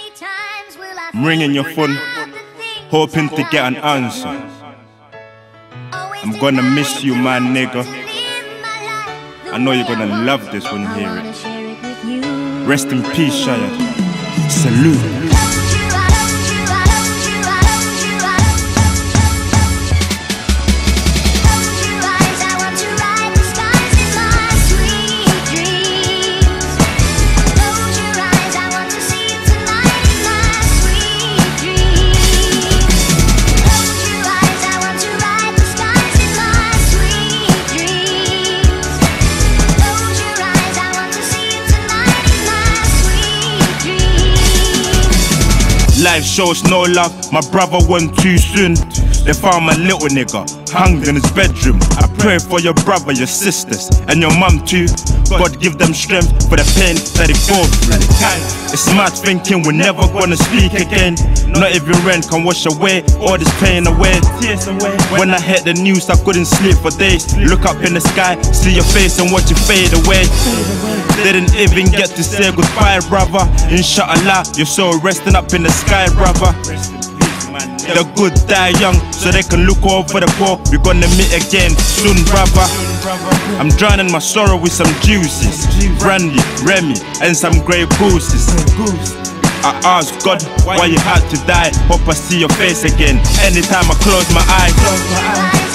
I'm ringing your phone, hoping to get an answer. I'm gonna miss you, my nigga. I know you're gonna love this when you hear it. Rest in peace, Shayad. Salute. Life shows no love, my brother went too soon. They found my little nigga hung in his bedroom. I pray for your brother, your sisters, and your mum too. God give them strength for the pain that they go through. It's mad thinking we're never gonna speak again. Not even rent can wash away all this pain away. When I heard the news I couldn't sleep for days. Look up in the sky, see your face and watch it fade away. Didn't even get to say goodbye, brother. Inshallah, your soul resting up in the sky, brother. The good die young, so they can look over the poor. We're gonna meet again soon, brother. I'm drowning my sorrow with some juices, brandy, Remy, and some grey gooses. I ask God why you had to die. Hope I see your face again anytime I close my eyes.